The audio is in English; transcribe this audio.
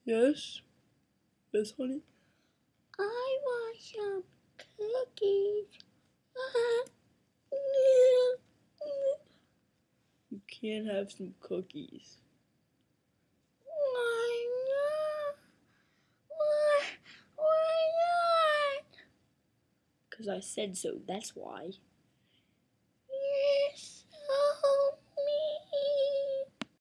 Yes? Yes, honey? I want some cookies. You can't have some cookies. Why not? Why not? Because I said so, that's why.